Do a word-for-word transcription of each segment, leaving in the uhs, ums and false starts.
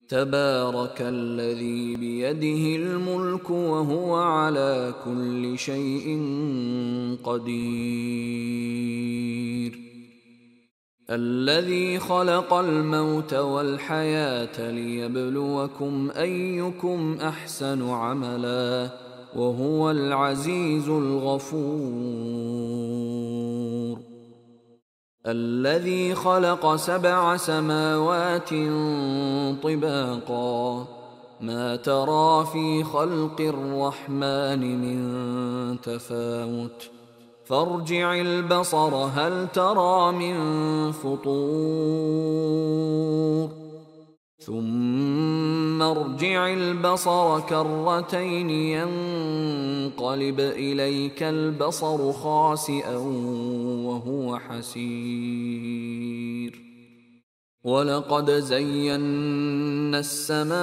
تبارك الذي بيده الملك وهو على كل شيء قدير. الذي خلق الموت والحياة ليبلوكم أيكم أحسن عملا وهو العزيز الغفور. الذي خلق سبع سماوات طباقا ما ترى في خلق الرحمن من تفاوت فارجع البصر هل ترى من فطور ثم ارجع البصر كرتين ينقلب إليك البصر خاسئا وهو حسير. ولقد زينا السماء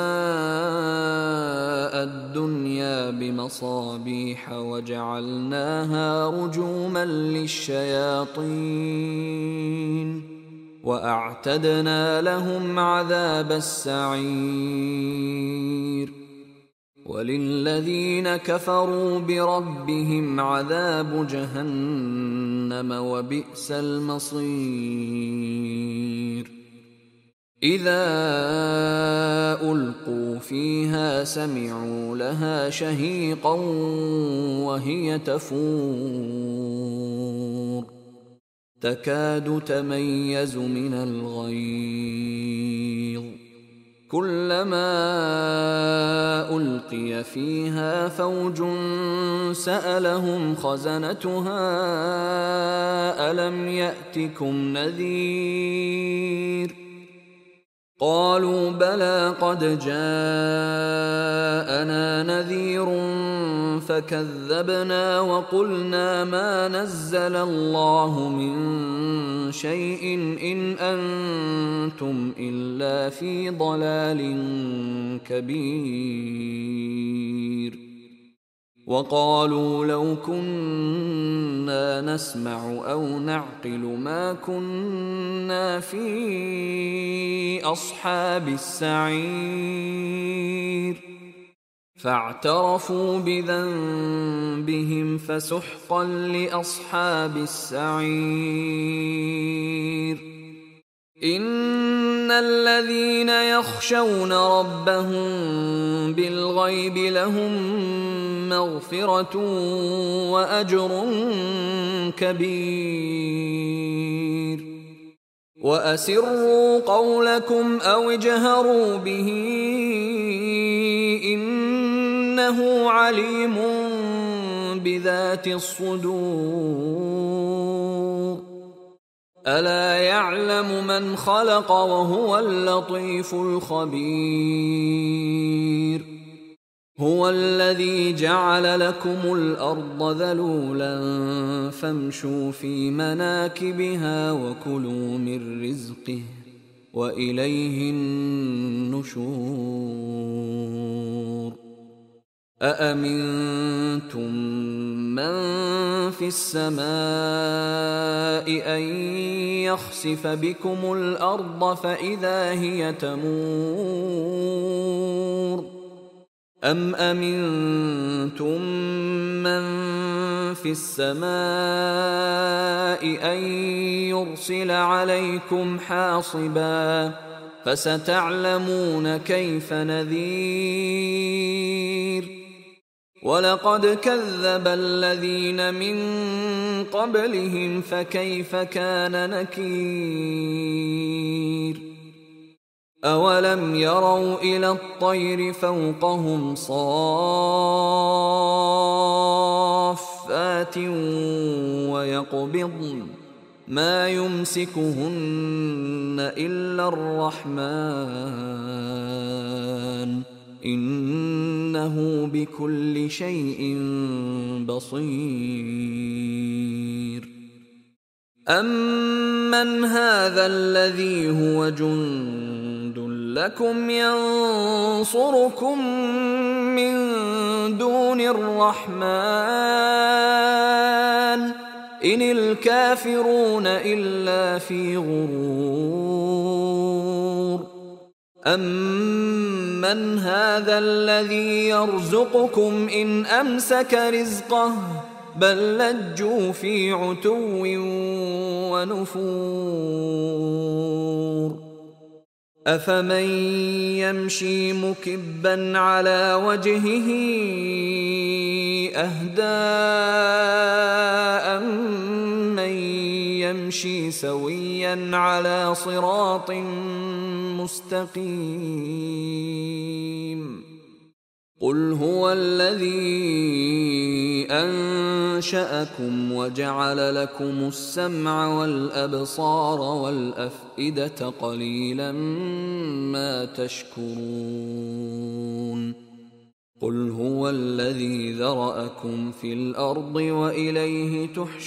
الدنيا بمصابيح وجعلناها رجوما للشياطين وأعتدنا لهم عذاب السعير. وللذين كفروا بربهم عذاب جهنم وبئس المصير. إذا ألقوا فيها سمعوا لها شهيقا وهي تفور تكاد تميز من الغيظ كلما ألقي فيها فوج سألهم خزنتها ألم يأتكم نذير قالوا بلى قد جاءنا نذير فكذبنا وقلنا ما نزل الله من شيء إن أنتم إلا في ضلال كبير. وقالوا لو كنا نسمع أو نعقل ما كنا في أصحاب السعير فاعترفوا بذنبهم فسحقا لأصحاب السعير. إن الذين يخشون ربهم بالغيب لهم مغفرة وأجر كبير. وأسروا قولكم أو اجهروا به إنه عليم بذات الصدور. ألا يعلم من خلق وهو اللطيف الخبير. هو الذي جعل لكم الأرض ذلولا فامشوا في مناكبها وكلوا من رزقه وإليه النشور. أأمنتم من في السماء أن يخسف بكم الأرض فإذا هي تمور أم أمنتم من في السماء أن يرسل عليكم حاصبا فستعلمون كيف نذير. ولقد كذب الذين من قبلهم فكيف كان نكير. أولم يروا إلى الطير فوقهم صافات ويقبضن ما يمسكهن إلا الرحمن إنه بكل شيء بصير. أمن هذا الذي هو جند لكم ينصركم من دون الرحمن إن الكافرون إلا في غرور. أَمَّنْ هَذَا الَّذِي يَرْزُقُكُمْ إِنْ أَمْسَكَ رِزْقَهُ بَل لَّجُّوا فِي عُتُوٍّ وَنُفُورٍ أَفَمَن يَمْشِي مُكِبًّا عَلَى وَجْهِهِ أَهْدَىٰ أَمَّن يَمْشِي سَوِيًّا عَلَى صِرَاطٍ مُّسْتَقِيمٍ قُلْ هُوَ الَّذِي أَنشَأَكُمْ وَجَعَلَ لَكُمُ السَّمْعَ وَالْأَبْصَارَ وَالْأَفْئِدَةَ قَلِيلًا مَّا تَشْكُرُونَ قُلْ هُوَ الَّذِي ذَرَأَكُمْ فِي الْأَرْضِ وَإِلَيْهِ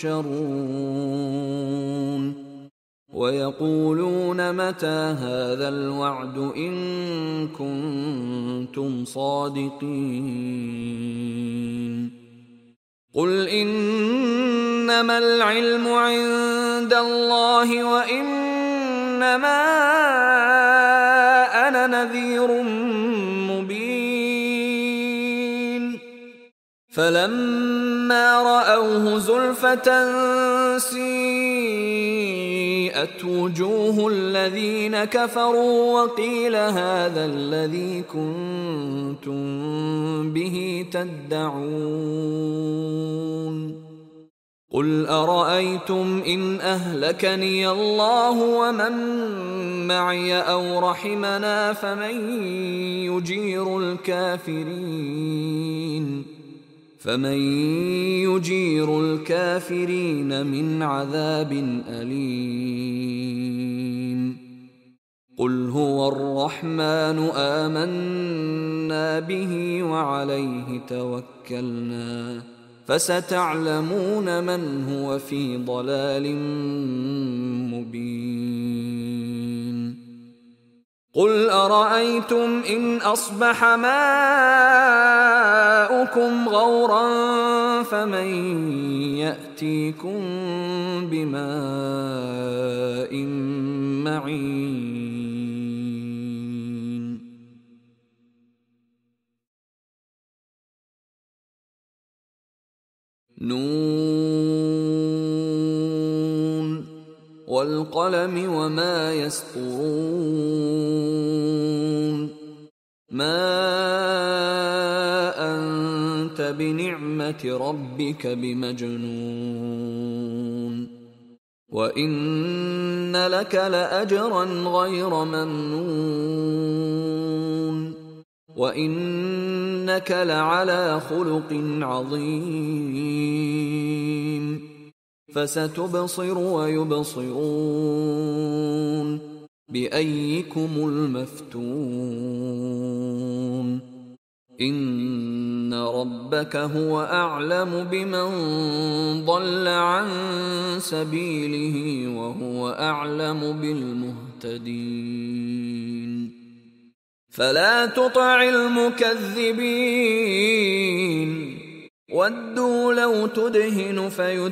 تُحْشَرُونَ وَيَقُولُونَ مَتَىٰ هَٰذَا الْوَعْدُ إِن كُنتُمْ صَادِقِينَ قُلْ إِنَّمَا الْعِلْمُ عِندَ اللَّهِ وَإِنَّمَا أَنَا نَذِيرٌ مُّبِينٌ فَلَمَّا رَأَوْهُ زُلْفَةً سِيئَتْ وُجُوهُ الَّذِينَ كَفَرُوا وَقِيلَ هَٰذَا الَّذِي كُنتُم بِهِ تَدَّعُونَ قُلْ أَرَأَيْتُمْ إِنْ أَهْلَكَنِيَ اللَّهُ وَمَن مَّعِيَ أَوْ رَحِمَنَا فَمَن يُجِيرُ الْكَافِرِينَ فَمَن يُجِيرُ الْكَافِرِينَ مِنْ عَذَابٍ أَلِيمٍ قُلْ هُوَ الرَّحْمَٰنُ آمَنَّا بِهِ وَعَلَيْهِ تَوَكَّلْنَا فَسَتَعْلَمُونَ مَنْ هُوَ فِي ضَلَالٍ مُّبِينٍ قُلْ أَرَأَيْتُمْ إِنْ أَصْبَحَ مَاؤُكُمْ غَوْرًا فَمَن يَأْتِيكُم بِمَاءٍ مَّعِينٍ نون وَالْقَلَمِ وَمَا يَسْطُرُونَ مَا أَنتَ بِنِعْمَةِ رَبِّكَ بِمَجْنُونٍ وَإِنَّ لَكَ لَأَجْرًا غَيْرَ مَمْنُونٍ وَإِنَّكَ لَعَلَىٰ خُلُقٍ عَظِيمٍ فَسَتُبْصِرُ وَيُبْصِرُونَ بِأَييِّكُمُ الْمَفْتُونُ إِنَّ رَبَّكَ هُوَ أَعْلَمُ بِمَن ضَلَّ عَن سَبِيلِهِ وَهُوَ أَعْلَمُ بِالْمُهْتَدِينَ فَلَا تُطِعِ الْمُكَذِّبِينَ وَدُّوا لَوْ تُدْهِنُ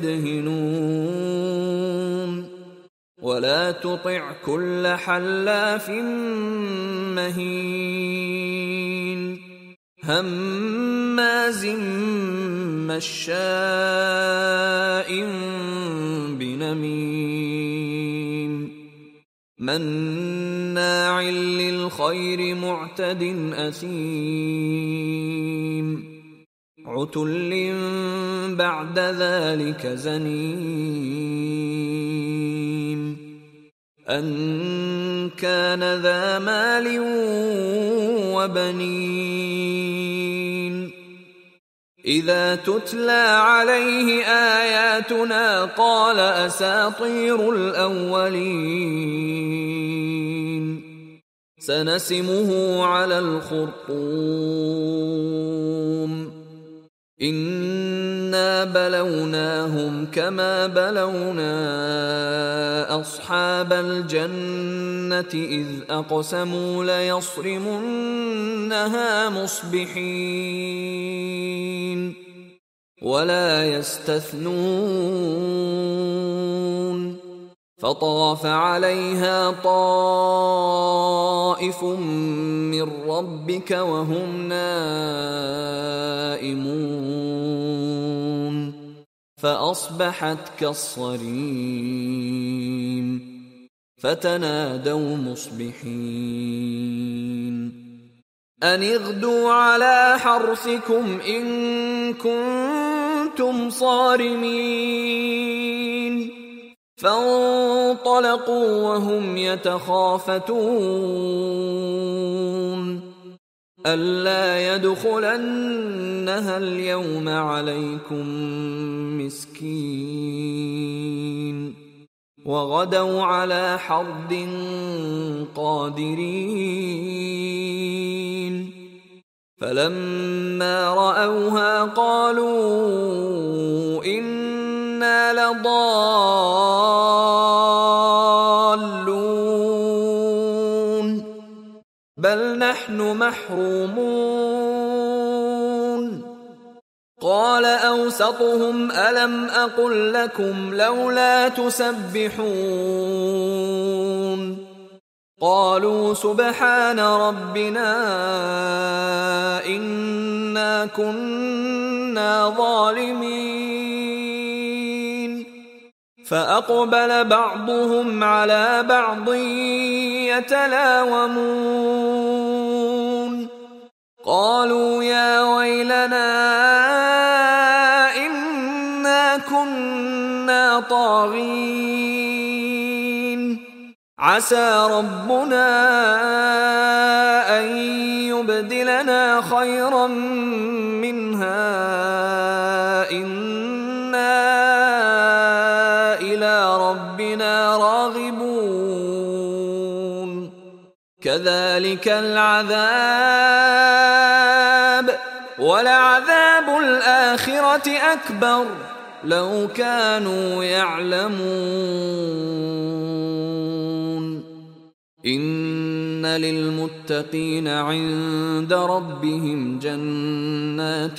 فَيُدْهِنُونَ وَلَا تُطِعْ كُلَّ حَلَّافٍ مَّهِينٍ هَمَّازٍ مَّشَّاءٍ بِنَمِيمٍ مَّنَّاعٍ لِّلْخَيْرِ مُعْتَدٍ أَثِيمٍ عُتُلٍّ بَعْدَ ذَلِكَ زَنِيمٍ أَن كَانَ ذَا مَالٍ وَبَنِينَ إِذَا تُتْلَىٰ عَلَيْهِ آيَاتُنَا قَالَ أَسَاطِيرُ الْأَوَّلِينَ سَنَسِمُهُ عَلَى الْخُرْطُومِ إِنَّا بَلَوْنَاهُمْ كَمَا بَلَوْنَا أَصْحَابَ الْجَنَّةِ إِذْ أَقْسَمُوا لَيَصْرِمُنَّهَا مُصْبِحِينَ وَلَا يَسْتَثْنُونَ فطاف عليها طائف من ربك وهم نائمون فأصبحت كالصريم فتنادوا مصبحين أن اغدوا على حرثكم إن كنتم صارمين فانطلقوا وهم يتخافتون ألا يدخلنها اليوم عليكم مسكين وغدوا على حرد قادرين فلما رأوها قالوا إنا لضالون بل نحن محرومون قال أوسطهم ألم أقل لكم لولا تسبحون قالوا سبحان ربنا إنا كنا ظالمين فأقبل بعضهم على بعض يتلاومون قالوا يا ويلنا إنا كنا طاغين عسى ربنا أن يبدلنا خيرا منها إنا إلى ربنا راغبون كذلك العذاب ولعذاب الآخرة أكبر لو كانوا يعلمون إن للمتقين عند ربهم جنات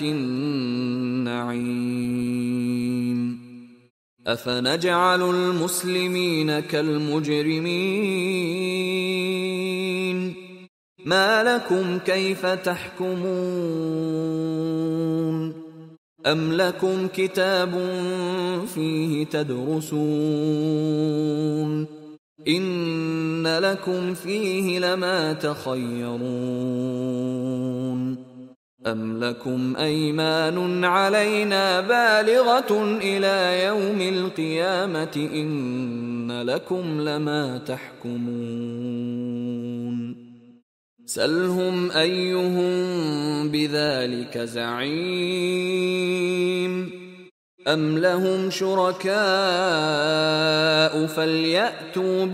النعيم أفنجعل المسلمين كالمجرمين ما لكم كيف تحكمون أم لكم كتاب فيه تدرسون إن لكم فيه لما تخيرون أم لكم أيمان علينا بالغة إلى يوم القيامة إن لكم لما تحكمون سلهم أيهم بذلك زعيم أم لهم شركاء فليأتوا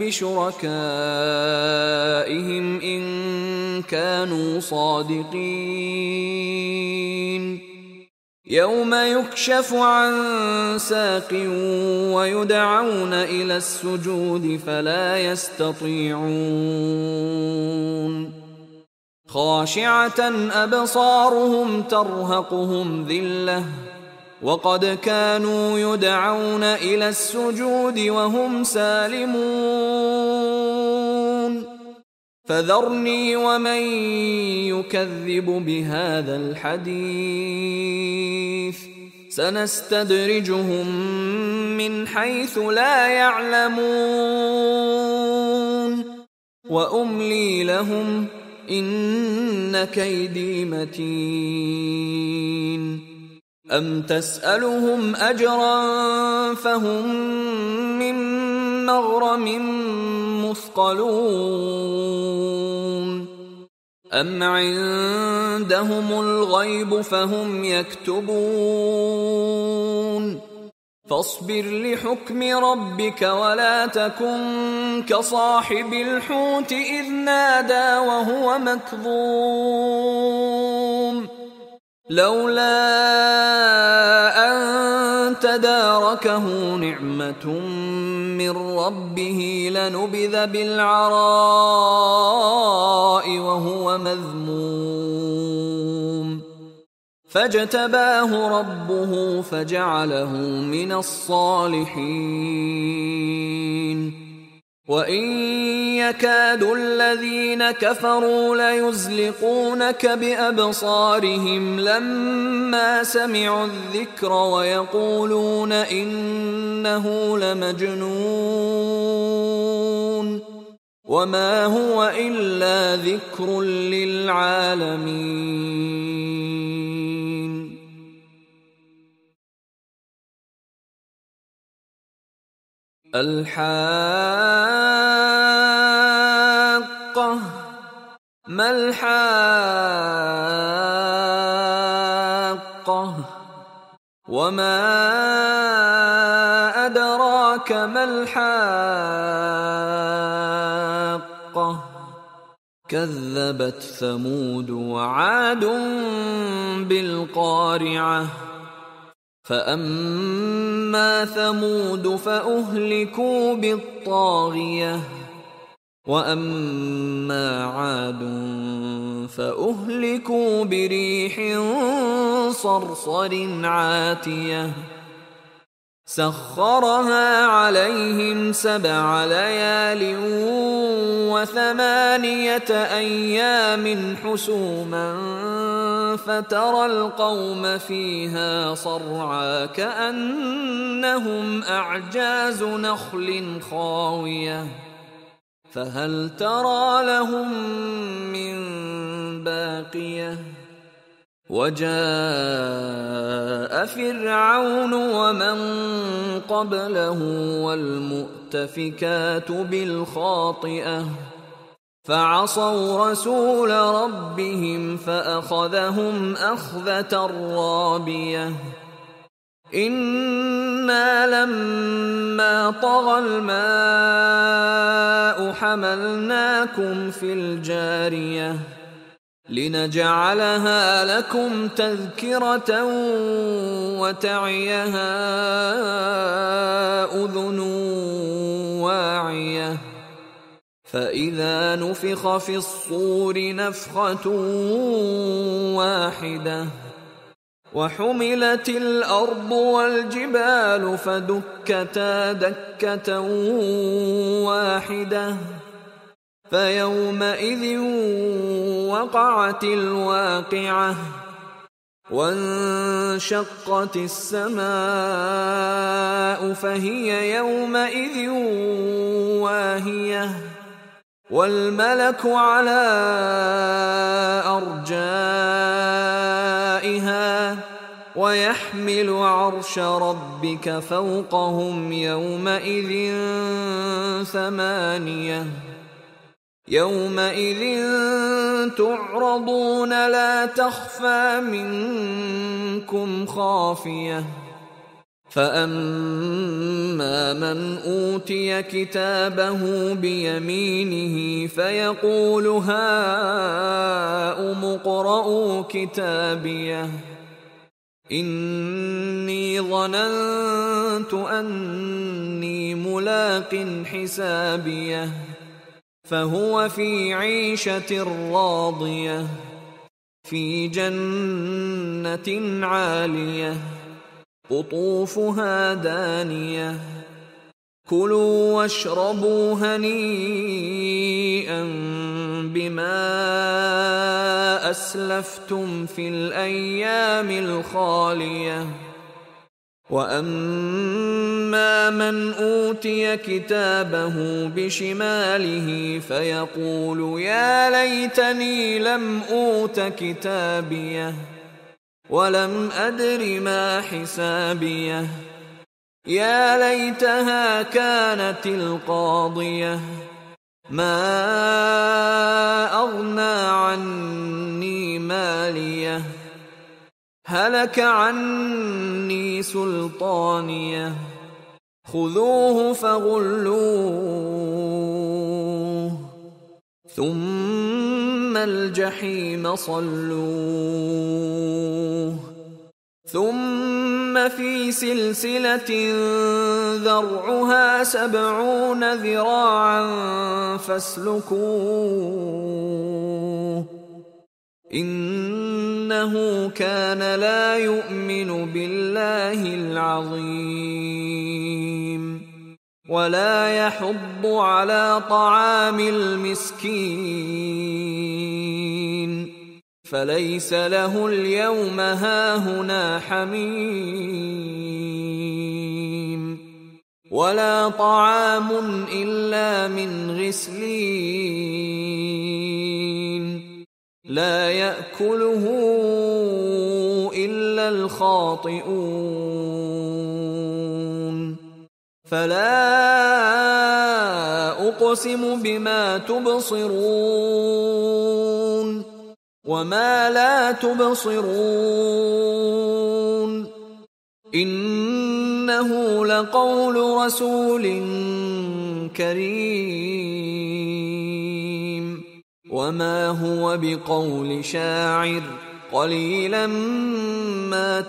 بشركائهم إن كانوا صادقين يوم يكشف عن ساق ويدعون إلى السجود فلا يستطيعون خاشعة أبصارهم ترهقهم ذلة وقد كانوا يدعون إلى السجود وهم سالمون فذرني ومن يكذب بهذا الحديث سنستدرجهم من حيث لا يعلمون وأملي لهم إن كيدي متين أم تسألهم أجرا فهم من مغرم مثقلون أم عندهم الغيب فهم يكتبون فاصبر لحكم ربك ولا تكن كصاحب الحوت إذ نادى وهو مكظوم لولا أن تداركه نعمة من ربه لنبذ بالعراء وهو مذموم فاجتباه ربه فجعله من الصالحين وإن يكاد الذين كفروا ليزلقونك بأبصارهم لما سمعوا الذكر ويقولون إنه لمجنون وما هو إلا ذكر للعالمين. الحاقة ما الحاقة وما أدراك ما الحاقة كذبت ثمود وعاد بالقارعة فأما ثمود فأهلكوا بالطاغية وأما عاد فأهلكوا بريح صرصر عاتية سخرها عليهم سبع ليال وثمانية أيام حسوما فترى القوم فيها صرعى كأنهم أعجاز نخل خاوية فهل ترى لهم من باقية وجاء فرعون ومن قبله والمؤتفكات بالخاطئة فعصوا رسول ربهم فأخذهم أخذة رابية إنا لما طغى الماء حملناكم في الجارية لنجعلها لكم تذكرة وتعيها أذن واعية فإذا نفخ في الصور نفخة واحدة وحملت الأرض والجبال فدكتا دكة واحدة فيومئذ وقعت الواقعة وانشقت السماء فهي يومئذ واهية والملك على أرجائها ويحمل عرش ربك فوقهم يومئذ ثمانية يومئذ تعرضون لا تخفى منكم خافية فأما من أوتي كتابه بيمينه فيقول هاؤم اقرءوا كتابيه إني ظننت أني ملاق حسابيه فهو في عيشة راضية في جنة عالية قطوفها دانية كلوا واشربوا هنيئا بما أسلفتم في الأيام الخالية وأما من أوتي كتابه بشماله فيقول يا ليتني لم أوت كتابيه ولم أدر ما حسابيه يا ليتها كانت القاضية ما أغنى عني ماليه هلك عني سلطانيه خذوه فغلوه ثم الجحيم صلوه ثم في سلسلة ذرعها سبعون ذراعا فاسلكوه إنه كان لا يؤمن بالله العظيم ولا يحض على طعام المسكين فليس له اليوم هاهنا حميم ولا طعام إلا من غسلين لا يأكله إلا الخاطئون فلا أقسم بما تبصرون وما لا تبصرون إنه لقول رسول كريم وما هو بقول شاعر قليلا ما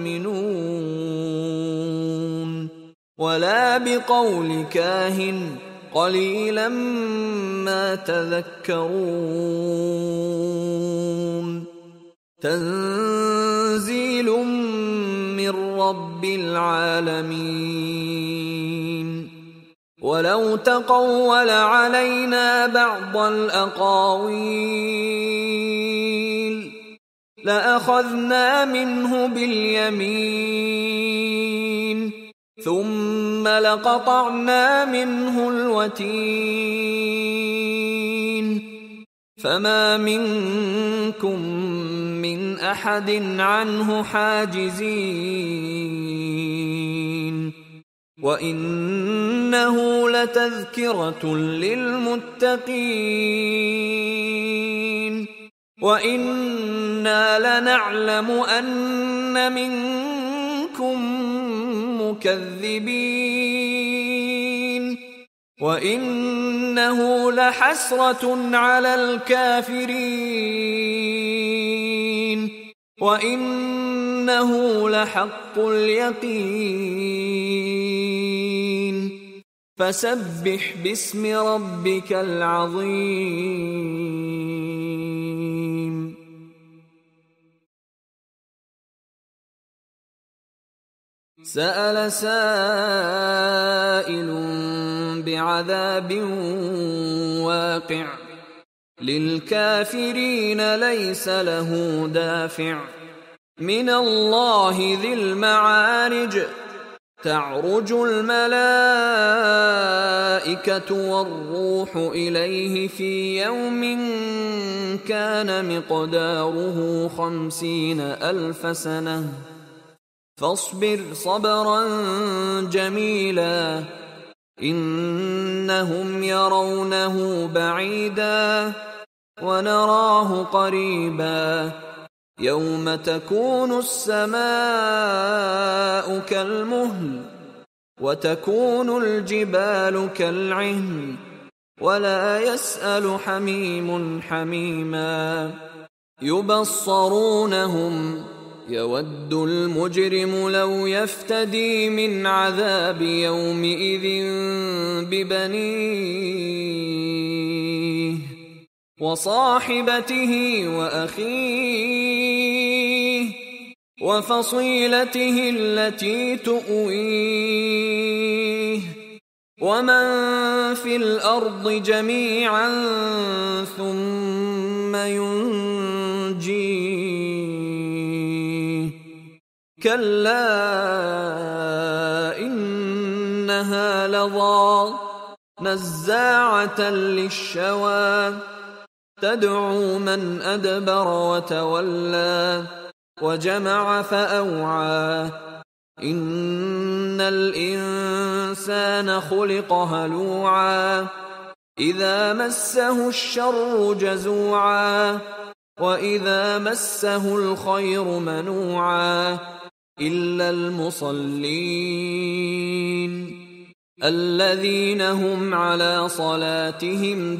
تؤمنون ولا بقول كاهن قليلا ما تذكرون تنزيل من رب العالمين ولو تقول علينا بعض الأقاويل لأخذنا منه باليمين ثم لقطعنا منه الوتين فما منكم من أحد عنه حاجزين وإنه لتذكرة للمتقين وإنا لنعلم أن منكم مكذبين وإنه لحسرة على الكافرين وإنه لحق اليقين فسبح باسم ربك العظيم سأل سائل بعذاب واقع للكافرين ليس له دافع من الله ذي المعارج تعرج الملائكة والروح إليه في يوم كان مقداره خمسين ألف سنة فاصبر صبرا جميلا إنهم يرونه بعيدا ونراه قريبا يوم تكون السماء كالمهل وتكون الجبال كالعهن ولا يسأل حميم حميما يبصرونهم يود المجرم لو يفتدي من عذاب يومئذ ببنيه وصاحبته وأخيه وفصيلته التي تؤويه ومن في الأرض جميعا ثم ينجيه كلا إنها لظى نزاعة للشوى تدعو من أدبر وتولى وجمع فأوعى إن الإنسان خلق هلوعا إذا مسه الشر جزوعا وإذا مسه الخير منوعا إلا المصلين الذين هم على صلاتهم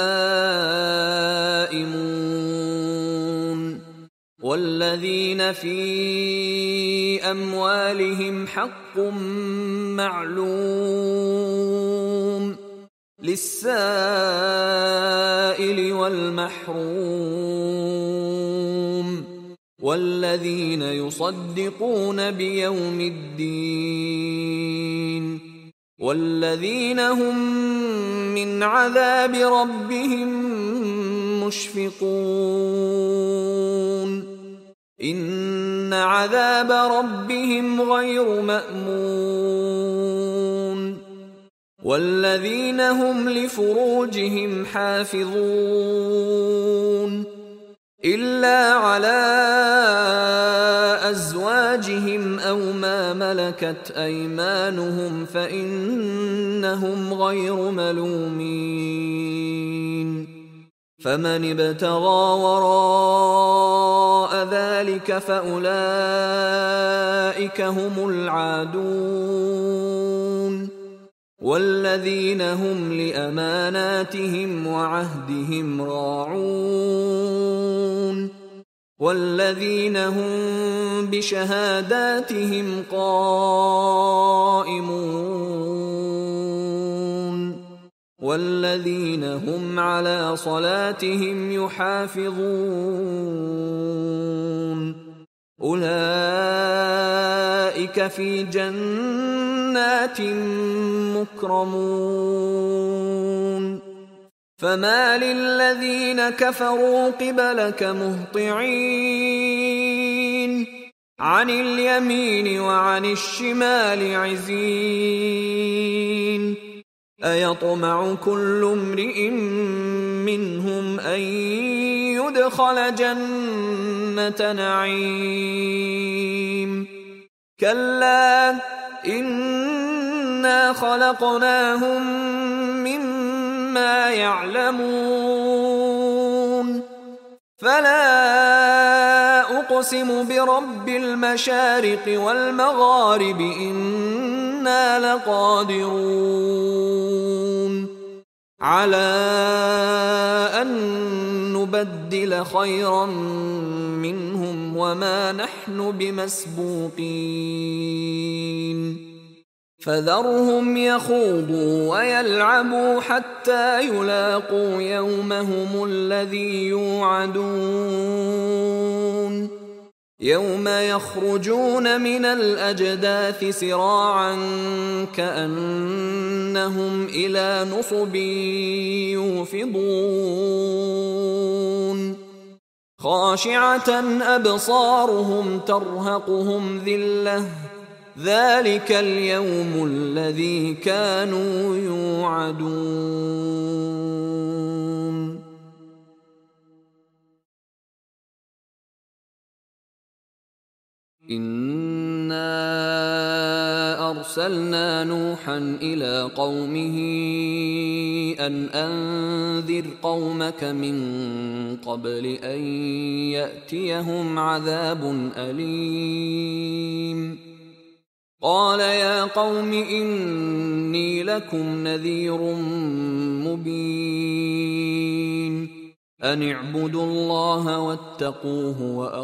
دائمون والذين في أموالهم حق معلوم للسائل والمحروم والذين يصدقون بيوم الدين والذين هم من عذاب ربهم مشفقون إن عذاب ربهم غير مأمون والذين هم لفروجهم حافظون إلا على أزواجهم أو ما ملكت أيمانهم فإنهم غير ملومين فمن ابتغى وراء ذلك فأولئك هم العادون والذين هم لأماناتهم وعهدهم راعون والذين هم بشهاداتهم قائمون والذين هم على صلاتهم يحافظون أولئك في جنات مكرمون فما للذين كفروا قبلك مهطعين عن اليمين وعن الشمال عزين أيطمع كل امرئ منهم أن يدخل جنة نعيم كلا إنا خلقناهم مما يعلمون فلا أقسم برب المشارق والمغارب إنا لقادرون على أن نبدل خيرا منهم وما نحن بمسبوقين فذرهم يخوضوا ويلعبوا حتى يلاقوا يومهم الذي يوعدون يوم يخرجون من الأجداث سراعا كأنهم إلى نصب يوفضون خاشعة أبصارهم ترهقهم ذلة ذلك اليوم الذي كانوا يوعدون إنا أرسلنا نوحا إلى قومه أن أنذر قومك من قبل أن يأتيهم عذاب أليم قال يا قوم إني لكم نذير مبين أن اعبدوا الله واتقوه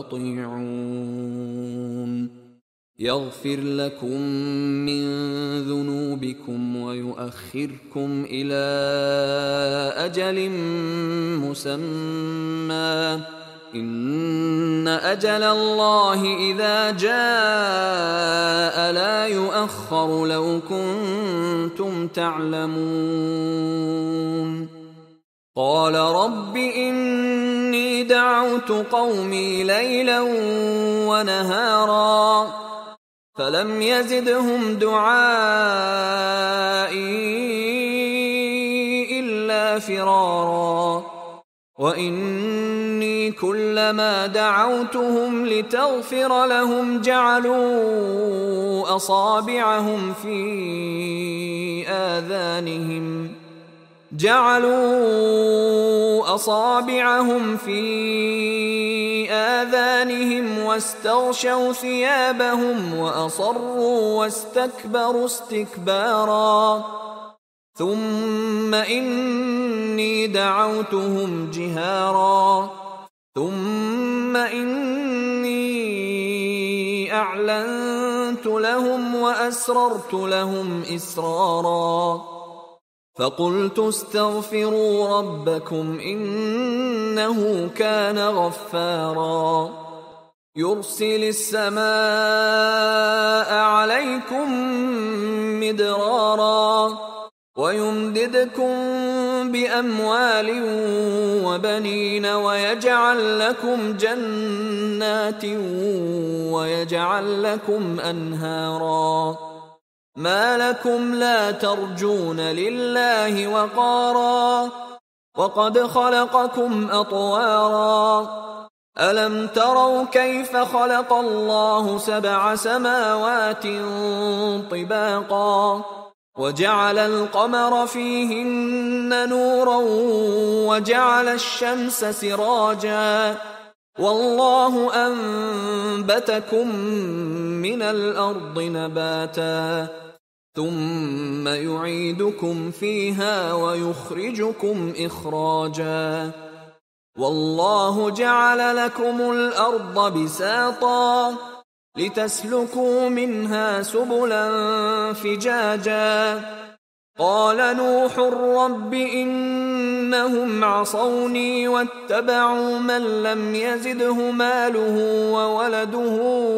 وأطيعون يغفر لكم من ذنوبكم ويؤخركم إلى أجل مسمى إن أجل الله إذا جاء لا يؤخر لو كنتم تعلمون قال رب إني دعوت قومي ليلا ونهارا فلم يزدهم دعائي إلا فرارا وإني كلما دعوتهم لتغفر لهم جعلوا أصابعهم في آذانهم جعلوا أصابعهم في آذانهم واستغشوا ثيابهم وأصروا واستكبروا استكبارا ثم إني دعوتهم جهارا ثم إني أعلنت لهم وأسررت لهم إسرارا فقلت استغفروا ربكم إنه كان غفارا يرسل السماء عليكم مدرارا ويمددكم بأموال وبنين ويجعل لكم جنات ويجعل لكم أنهارا ما لكم لا ترجون لله وقارا وقد خلقكم أطوارا ألم تروا كيف خلق الله سبع سماوات طباقا وجعل القمر فيهن نورا وجعل الشمس سراجا والله أنبتكم من الأرض نباتا ثم يعيدكم فيها ويخرجكم إخراجا والله جعل لكم الأرض بساطا لتسلكوا منها سبلا فجاجا قال نوح رب إنهم عصوني واتبعوا من لم يزده ماله وولده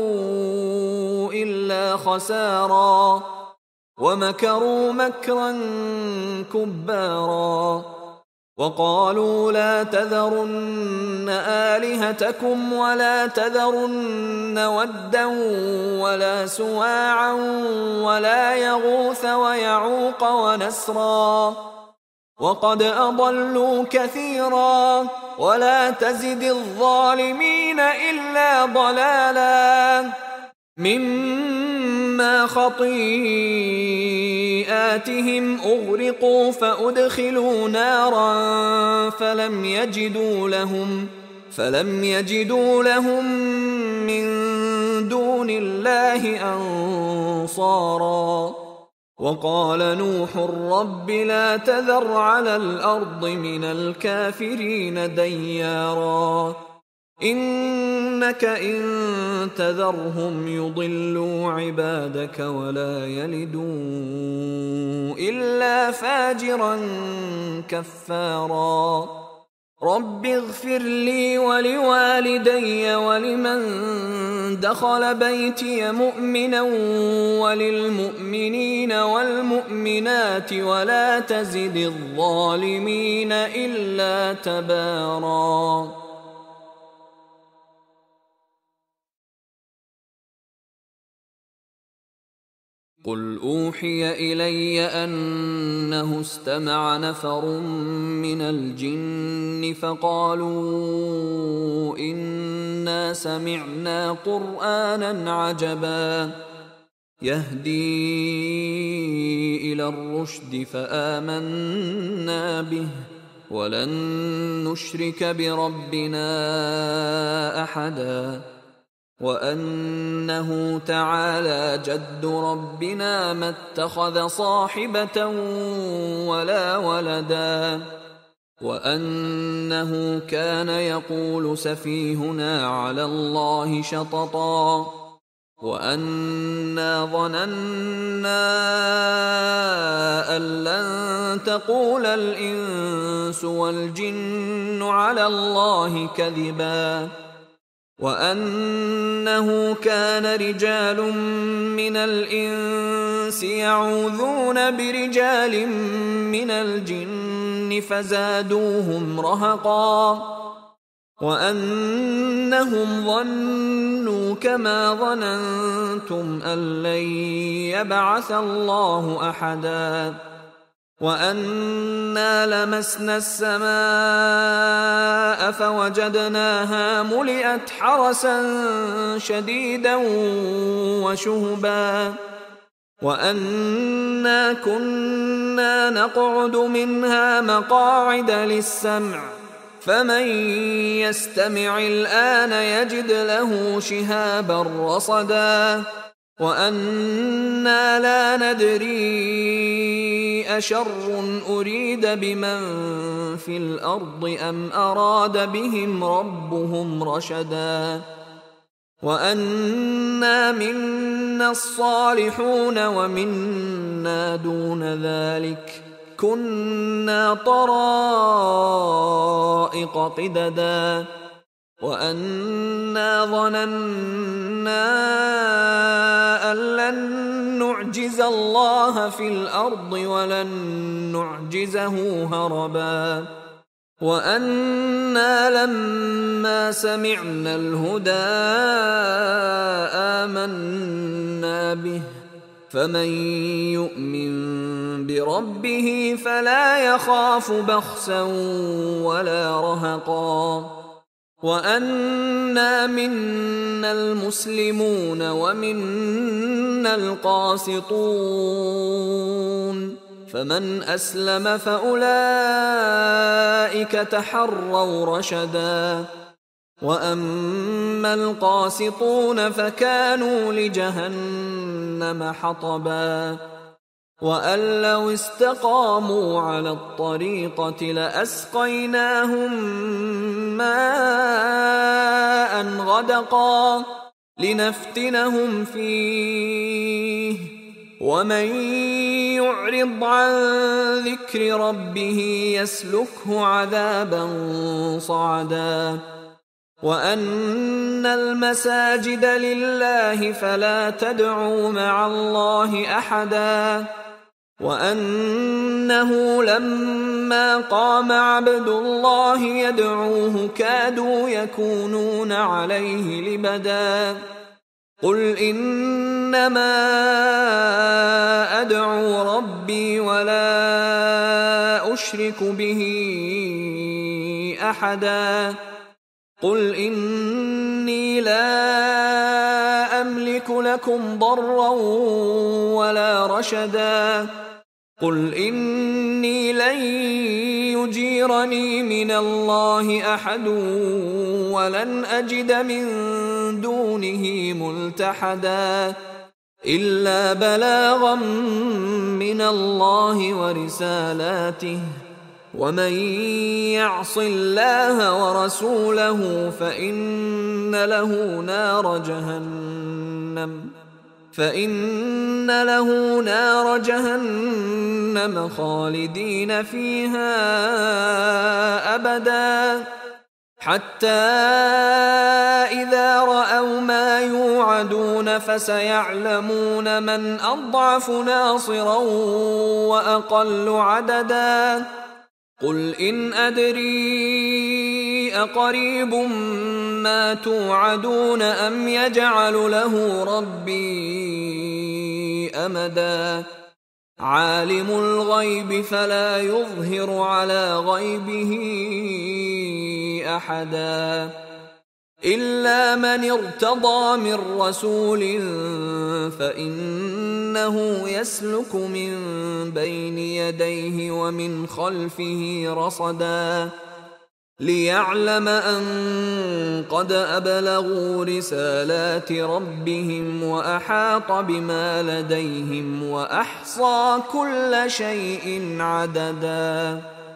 إلا خسارا ومكروا مكرا كبارا وقالوا لا تذرن آلهتكم ولا تذرن ودا ولا سواعا ولا يغوث ويعوق ونسرا وقد أضلوا كثيرا ولا تزد الظالمين إلا ضلالا مما خطيئاتهم أغرقوا فأدخلوا نارا فلم يجدوا لهم فلم يجدوا لهم من دون الله أنصارا وقال نوح رب لا تذر على الأرض من الكافرين ديارا إنك إن تذرهم يضلوا عبادك ولا يلدوا إلا فاجرا كفارا رب اغفر لي ولوالدي ولمن دخل بيتي مؤمنا وللمؤمنين والمؤمنات ولا تزد الظالمين إلا تبارا قل أوحي إلي أنه استمع نفر من الجن فقالوا إنا سمعنا قرآنا عجبا يهدي إلى الرشد فآمنا به ولن نشرك بربنا أحدا وأنه تعالى جد ربنا ما اتخذ صاحبة ولا ولدا وأنه كان يقول سفيهنا على الله شططا وأنا ظننا أن لن تقول الإنس والجن على الله كذبا وأنه كان رجال من الإنس يعوذون برجال من الجن فزادوهم رهقا وأنهم ظنوا كما ظننتم أن لن يبعث الله أحدا وأنا لمسنا السماء فوجدناها ملئت حرسا شديدا وشهبا وأنا كنا نقعد منها مقاعد للسمع فمن يستمع الآن يجد له شهابا رصدا وأنا لا ندري أشر أريد بمن في الأرض أم أراد بهم ربهم رشدا وأنا منا الصالحون ومنا دون ذلك كنا طرائق قددا وأنا ظننا أن لن نعجز الله في الأرض ولن نعجزه هربا وأنا لما سمعنا الهدى آمنا به فمن يؤمن بربه فلا يخاف بخسا ولا رهقا وأنا منا المسلمون ومنا القاسطون فمن أسلم فأولئك تحروا رشدا وأما القاسطون فكانوا لجهنم حطبا وأن لو استقاموا على الطريقة لأسقيناهم ماء غدقا لنفتنهم فيه ومن يعرض عن ذكر ربه يسلكه عذابا صعدا وأن المساجد لله فلا تدعوا مع الله أحدا وأنه لما قام عبد الله يدعوه كادوا يكونون عليه لبدا قل إنما أدعو ربي ولا أشرك به أحدا قل إني لا أملك لكم ضرا ولا رشدا قل إني لن يجيرني من الله أحد ولن أجد من دونه ملتحدا إلا بلاغا من الله ورسالاته ومن يعص الله ورسوله فإن له نار جهنم فإن له نار جهنم خالدين فيها أبدا حتى إذا رأوا ما يوعدون فسيعلمون من أضعف ناصرا وأقل عددا قل إن أدري أقريب ما توعدون أم يجعل له ربي أمدا عالم الغيب فلا يظهر على غيبه أحدا إلا من ارتضى من رسول فإنه يسلك من بين يديه ومن خلفه رصدا ليعلم أن قد أبلغوا رسالات ربهم وأحاط بما لديهم وأحصى كل شيء عددا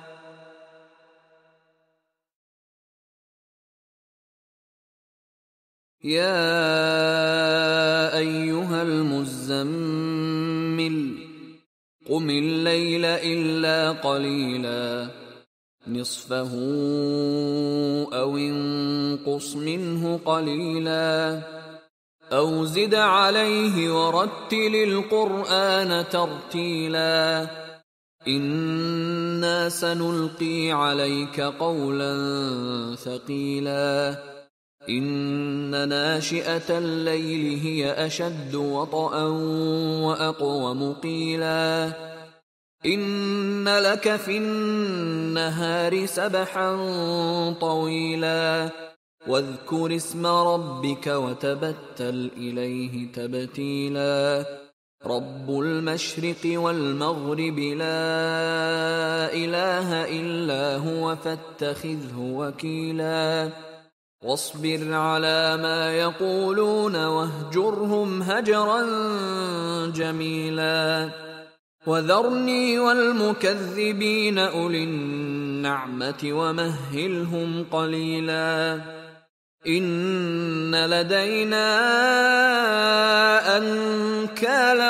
يا أيها المزمل قم الليل إلا قليلا نصفه أو انقص منه قليلا أو زد عليه ورتل القرآن ترتيلا إنا سنلقي عليك قولا ثقيلا إن ناشئة الليل هي أشد وطئا وأقوم قيلا إن لك في النهار سبحا طويلا واذكر اسم ربك وتبتل إليه تبتيلا رب المشرق والمغرب لا إله إلا هو فاتخذه وكيلا واصبر على ما يقولون واهجرهم هجرا جميلا وذرني والمكذبين أولي النعمة ومهلهم قليلا إن لدينا أنكالا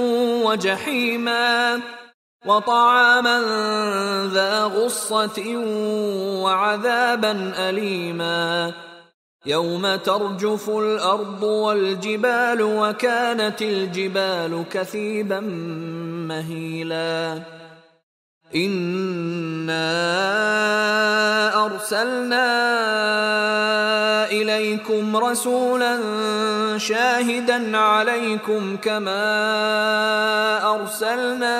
وجحيما وطعاما ذا غصة وعذابا أليما يوم ترجف الأرض والجبال وكانت الجبال كثيبا مهيلا إنا أرسلنا إليكم رسولا شاهدا عليكم كما أرسلنا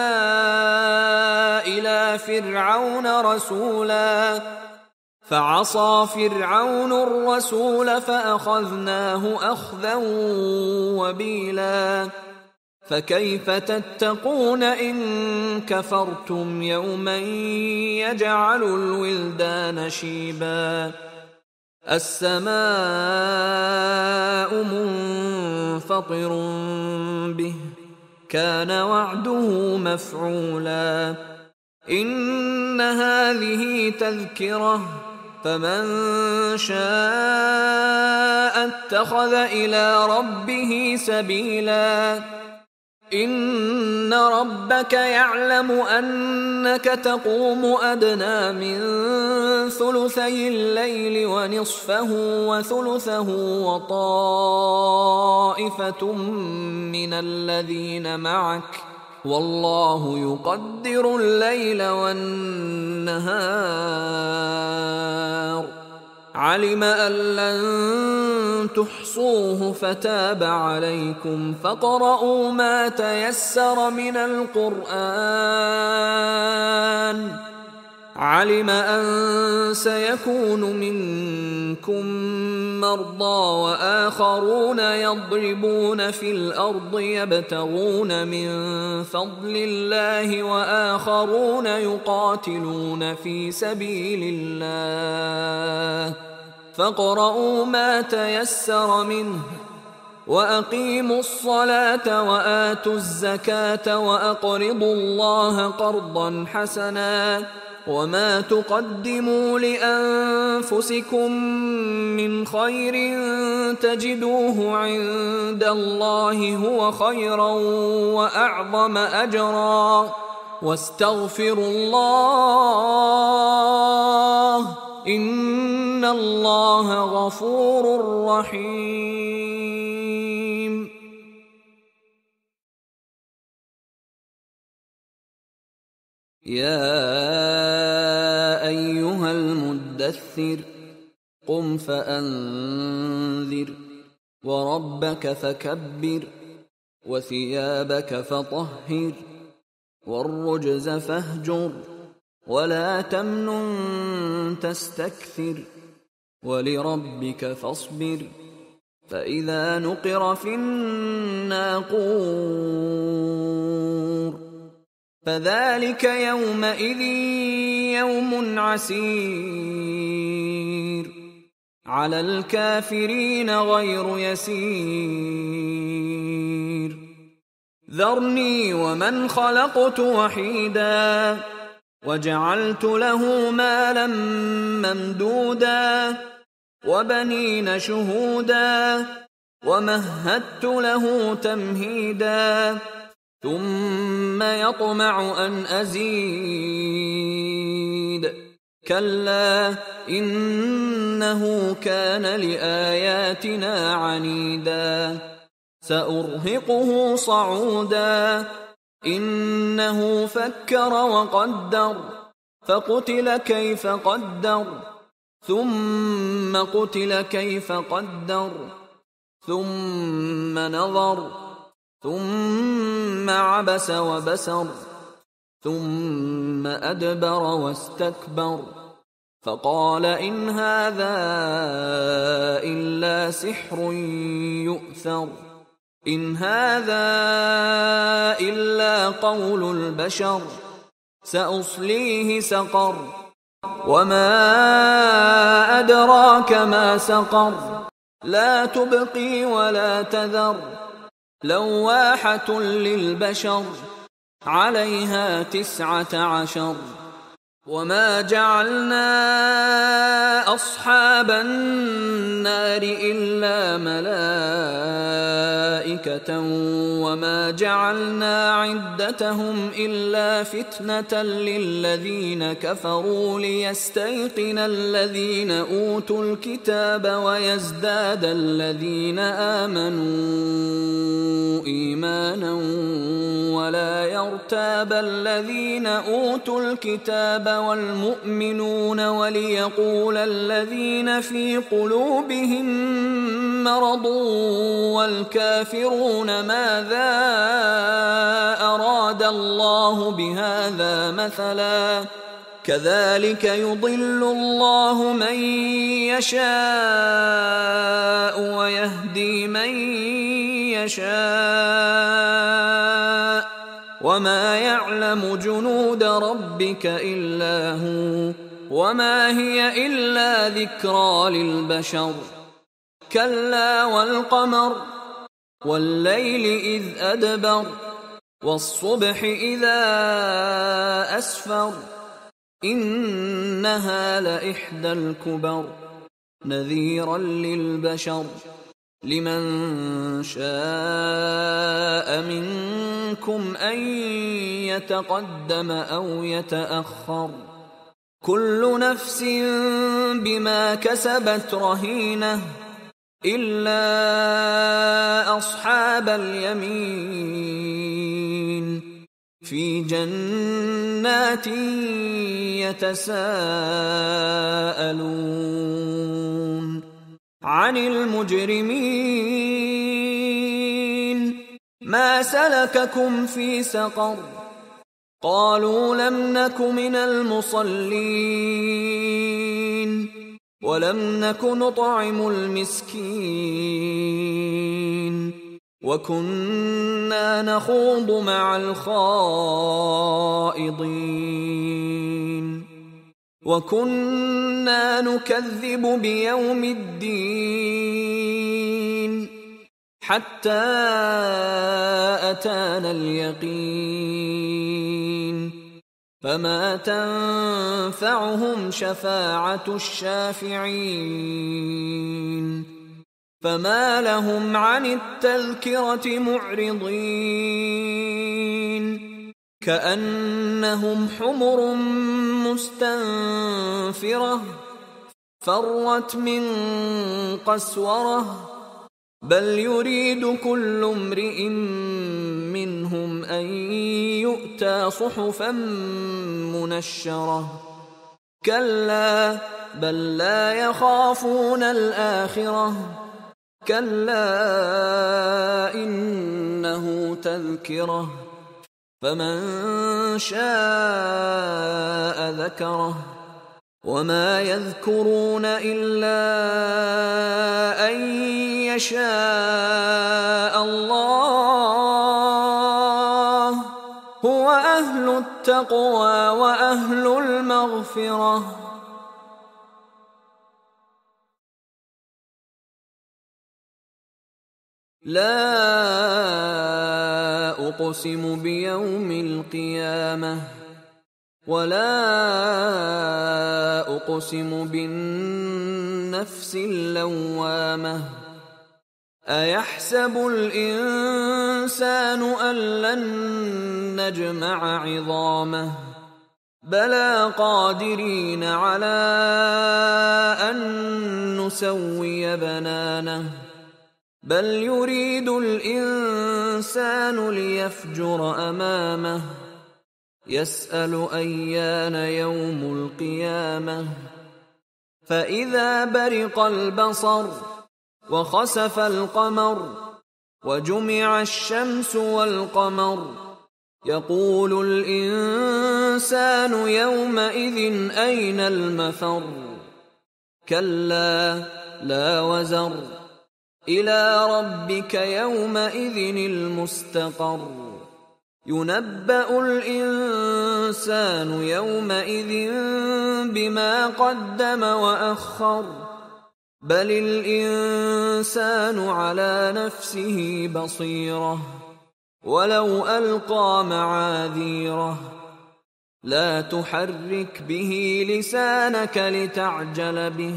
إلى فرعون رسولا فعصى فرعون الرسول فأخذناه أخذا وبيلا فكيف تتقون إن كفرتم يوما يجعل الولدان شيبا السماء منفطر به كان وعده مفعولا إن هذه تذكرة فمن شاء اتخذ إلى ربه سبيلا إن ربك يعلم أنك تقوم أدنى من ثلثي الليل ونصفه وثلثه وطائفة من الذين معك والله يقدر الليل والنهار علم أن لن تحصوه فتاب عليكم فاقرؤوا ما تيسر من القرآن علم أن سيكون منكم مرضى وآخرون يضربون في الأرض يبتغون من فضل الله وآخرون يقاتلون في سبيل الله فاقرؤوا ما تيسر منه وأقيموا الصلاة وآتوا الزكاة وأقرضوا الله قرضا حسنا وما تقدموا لأنفسكم من خير تجدوه عند الله هو خيرا وأعظم أجرا واستغفروا الله إن الله غفور رحيم. يا أيها المدثر قم فأنذر وربك فكبر وثيابك فطهر والرجز فاهجر ولا تمنن تستكثر ولربك فاصبر فإذا نقر في الناقور فذلك يومئذ يوم عسير على الكافرين غير يسير ذرني ومن خلقت وحيدا وجعلت له مالا ممدودا وبنين شهودا ومهدت له تمهيدا ثم يطمع أن أزيد كلا إنه كان لآياتنا عنيدا سأرهقه صعودا إنه فكر وقدر فقتل كيف قدر ثم قتل كيف قدر ثم نظر ثم عبس وبسر ثم أدبر واستكبر فقال إن هذا إلا سحر يؤثر إن هذا إلا قول البشر سأصليه سقر وما أدراك ما سقر لا تبقي ولا تذر لواحة للبشر عليها تسعة عشر وما جعلنا أصحاب النار إلا ملائكة وما جعلنا عدتهم إلا فتنة للذين كفروا ليستيقن الذين أوتوا الكتاب ويزداد الذين آمنوا إيمانا ولا يرتاب الذين أوتوا الكتاب والمؤمنون وليقول الذين في قلوبهم مرض والكافرون ماذا أراد الله بهذا مثلا كذلك يضل الله من يشاء ويهدي من يشاء وما يعلم جنود ربك إلا هو وما هي إلا ذكرى للبشر كلا والقمر والليل إذ أدبر والصبح إذا أسفر إنها لإحدى الكبر نذيرا للبشر لمن شاء منكم أن يتقدم أو يتأخر كل نفس بما كسبت رهينة إلا أصحاب اليمين في جنات يتساءلون عن المجرمين ما سلككم في سقر قالوا لم نك من المصلين ولم نك نطعم المسكين وكنا نخوض مع الخائضين وكنا نكذب بيوم الدين حتى أتانا اليقين فما تنفعهم شفاعة الشافعين فما لهم عن التذكرة معرضين كأنهم حمر مستنفرة فرت من قسورة بل يريد كل امرئ منهم أن يؤتى صحفا منشرة كلا بل لا يخافون الآخرة كلا إنه تذكرة فمن شاء ذكره وما يذكرون إلا أن يشاء الله هو أهل التقوى وأهل المغفرة لا أقسم بيوم القيامة ولا أقسم بالنفس اللوامة أيحسب الإنسان أن لن نجمع عظامه بلى قادرين على أن نسوي بنانه بل يريد الإنسان ليفجر أمامه يسأل أيان يوم القيامة فإذا برق البصر وخسف القمر وجمع الشمس والقمر يقول الإنسان يومئذ أين المفر كلا لا وزر إلى ربك يومئذ المستقر ينبأ الإنسان يومئذ بما قدم وأخر بل الإنسان على نفسه بصيرة ولو ألقى معاذيره لا تحرك به لسانك لتعجل به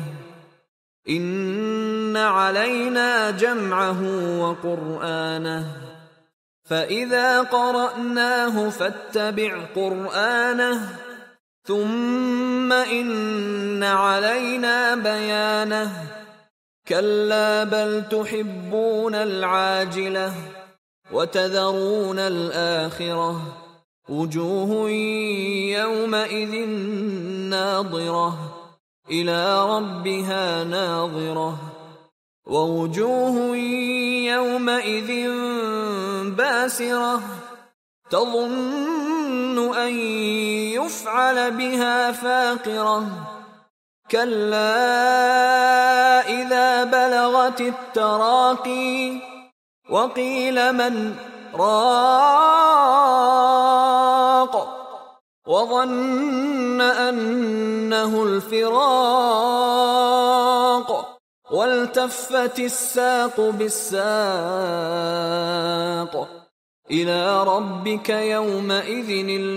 إن علينا جمعه وقرآنه فإذا قرأناه فاتبع قرآنه ثم إن علينا بيانه كلا بل تحبون العاجلة وتذرون الآخرة وجوه يومئذ ناظرة إلى ربها ناظرة ووجوه يومئذ باسرة تظن أن يفعل بها فاقرة كلا إذا بلغت التراقي وقيل من راق وظن أنه الفراق والتفت الساق بالساق إلى ربك يومئذ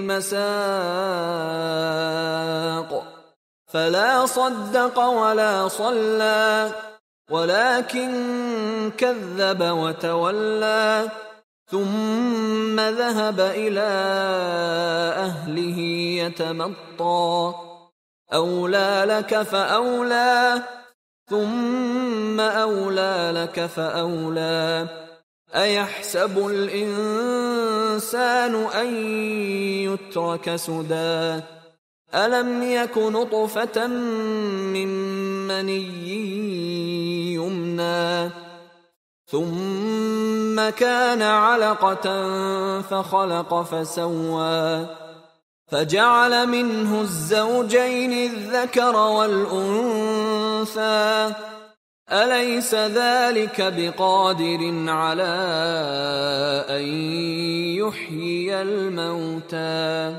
المساق فلا صدق ولا صلى ولكن كذب وتولى ثم ذهب إلى أهله يتمطى أولى لك فأولى ثم أولى لك فأولى أيحسب الإنسان أن يترك سدى ألم يك نطفة من مني يمنى ثم كان علقة فخلق فسوى فجعل منه الزوجين الذكر والأنثى أليس ذلك بقادر على أن يحيي الموتى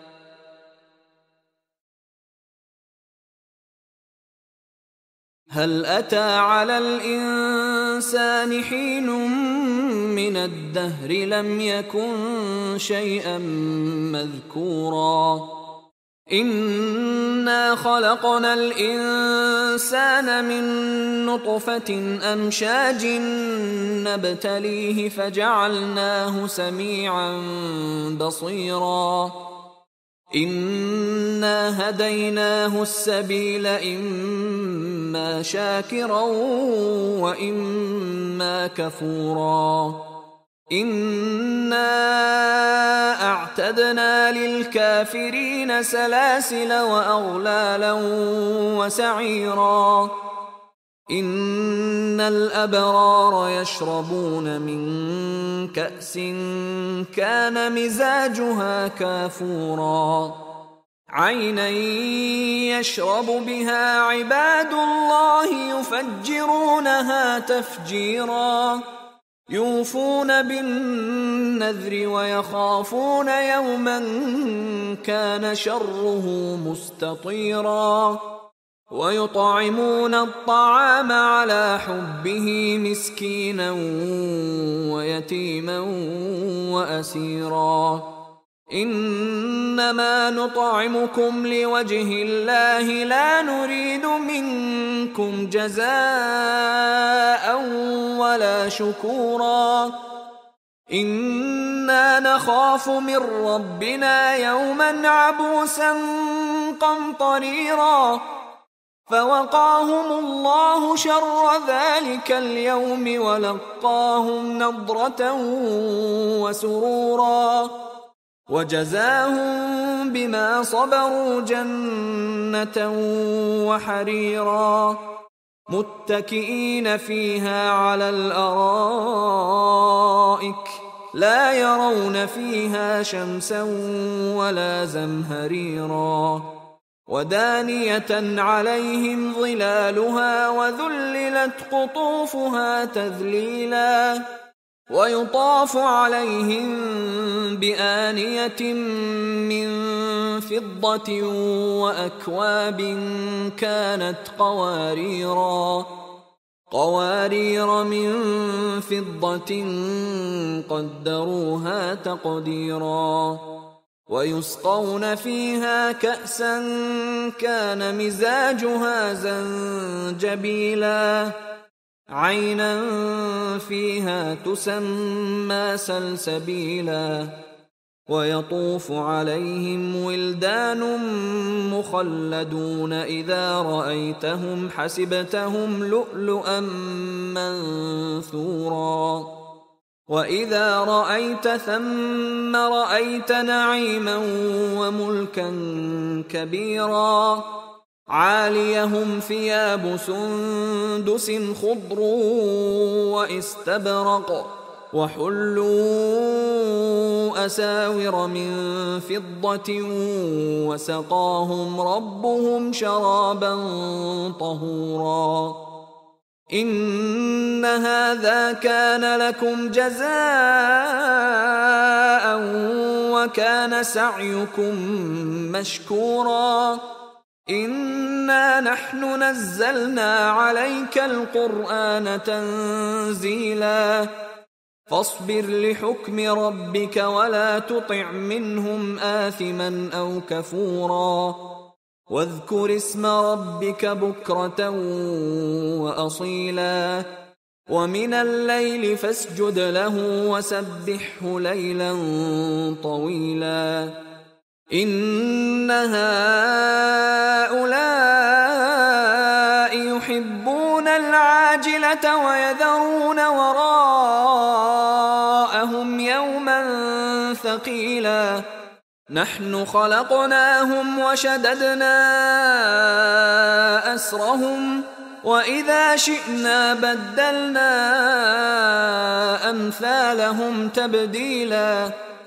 هل أتى على الإنسان حين من الدهر لم يكن شيئا مذكورا إنا خلقنا الإنسان من نطفة أمشاج نبتليه فجعلناه سميعا بصيرا إنا هديناه السبيل إما شاكرا وإما كفورا إنا أعتدنا للكافرين سلاسل وأغلالا وسعيرا إن الأبرار يشربون من كأس كان مزاجها كافورا عينا يشرب بها عباد الله يفجرونها تفجيرا يوفون بالنذر ويخافون يوما كان شره مستطيرا ويطعمون الطعام على حبه مسكينا ويتيما وأسيرا إنما نطعمكم لوجه الله لا نريد منكم جزاء ولا شكورا إنا نخاف من ربنا يوما عبوسا قمطريرا فوقاهم الله شر ذلك اليوم ولقاهم نضرة وسرورا وجزاهم بما صبروا جنة وحريرا متكئين فيها على الأرائك لا يرون فيها شمسا ولا زمهريرا ودانية عليهم ظلالها وذللت قطوفها تذليلا ويطاف عليهم بآنية من فضة وأكواب كانت قواريرا قوارير من فضة قدروها تقديرا ويسقون فيها كأسا كان مزاجها زنجبيلا عينا فيها تسمى سلسبيلا ويطوف عليهم ولدان مخلدون إذا رأيتهم حسبتهم لؤلؤا منثورا وإذا رأيت ثم رأيت نعيما وملكا كبيرا عاليهم ثياب سندس خضر واستبرق وحلوا أساور من فضة وسقاهم ربهم شرابا طهورا إن هذا كان لكم جزاء وكان سعيكم مشكورا إنا نحن نزلنا عليك القرآن تنزيلا فاصبر لحكم ربك ولا تطع منهم آثما أو كفورا واذكر اسم ربك بكرة وأصيلا ومن الليل فاسجد له وسبحه ليلا طويلا إن هؤلاء يحبون العاجلة ويذرون وراءهم يوما ثقيلا نحن خلقناهم وشددنا أسرهم وإذا شئنا بدلنا أمثالهم تبديلا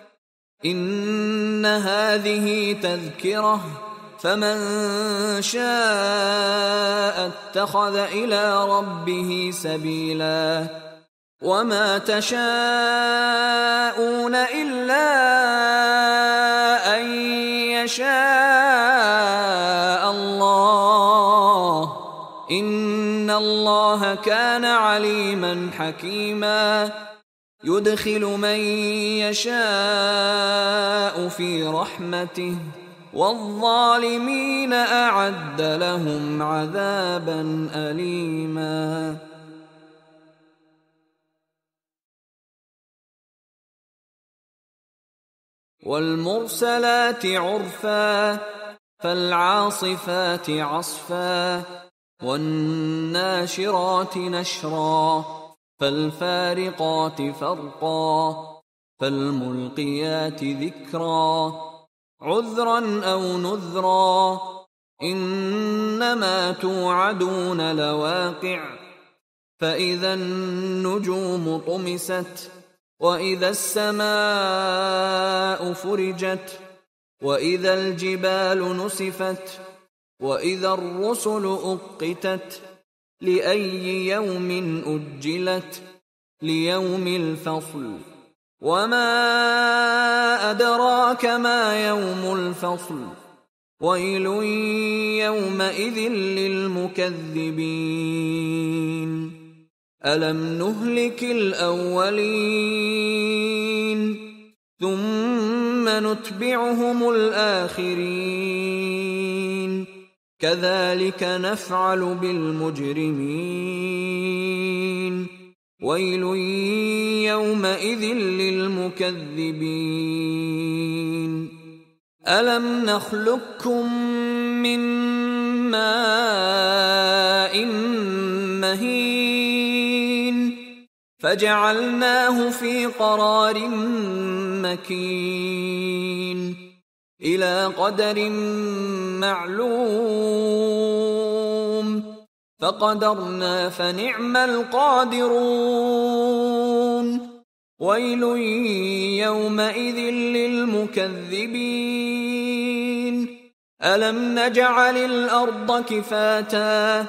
إن هذه تذكرة فمن شاء اتخذ إلى ربه سبيلا وما تشاءون إلا أن يشاء الله إن الله كان عليما حكيما يدخل من يشاء في رحمته والظالمين أعد لهم عذابا أليما والمرسلات عرفا فالعاصفات عصفا والناشرات نشرا فالفارقات فرقا فالملقيات ذكرا عذرا أو نذرا إنما توعدون لواقع فإذا النجوم طمست وإذا السماء فرجت وإذا الجبال نسفت وإذا الرسل أقتت لأي يوم أجلت ليوم الفصل وما أدراك ما يوم الفصل ويل يومئذ للمكذبين ألم نهلك الأولين ثم نتبعهم الآخرين كذلك نفعل بالمجرمين ويل يومئذ للمكذبين ألم نخلقكم من ماء مهين فجعلناه في قرار مكين إلى قدر معلوم فقدرنا فنعم القادرون ويل يومئذ للمكذبين ألم نجعل الأرض كفاتا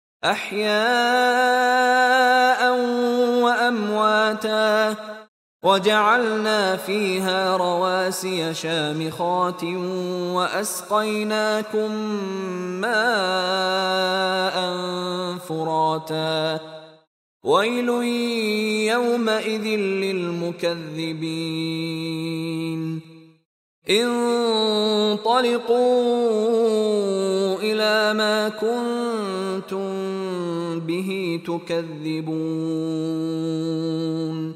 أحياء وأمواتا وجعلنا فيها رواسي شامخات وأسقيناكم ماء فراتا ويل يومئذ للمكذبين انطلقوا إلى ما كنتم به تكذبون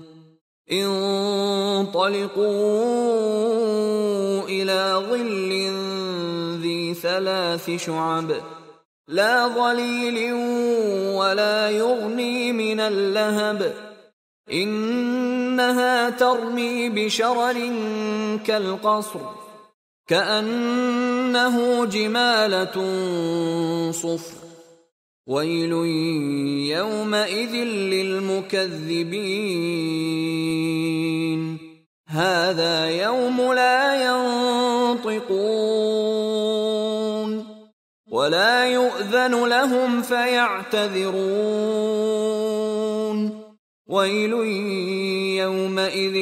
انطلقوا إلى ظل ذي ثلاث شعب لا ظليل ولا يغني من اللهب إنها ترمي بشرر كالقصر كأنه جمالة صفر ويل يومئذ للمكذبين هذا يوم لا ينطقون ولا يؤذن لهم فيعتذرون ويل يومئذ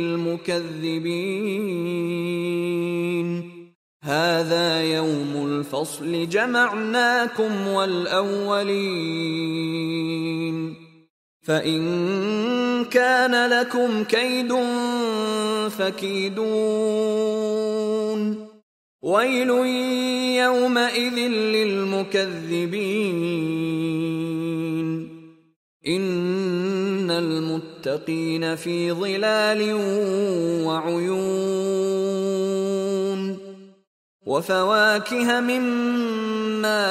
للمكذبين هذا يوم الفصل جمعناكم والأولين فإن كان لكم كيد فكيدون ويل يومئذ للمكذبين إن المتقين في ظلال وعيون وفواكه مما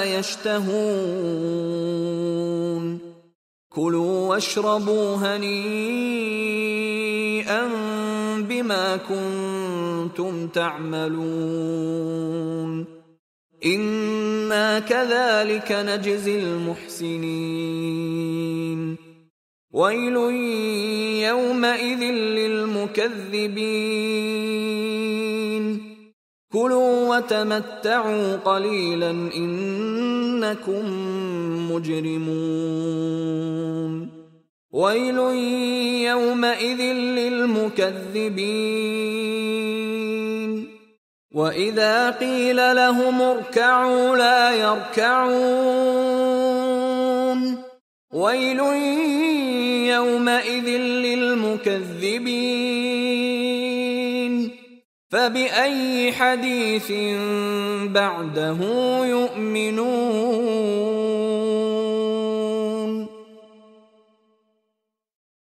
يشتهون كلوا واشربوا هنيئا بما كنتم تعملون إنا كذلك نجزي المحسنين ويل يومئذ للمكذبين كلوا وتمتعوا قليلا إنكم مجرمون ويل يومئذ للمكذبين وإذا قيل لهم اركعوا لا يركعون ويل يومئذ للمكذبين فبأي حديث بعده يؤمنون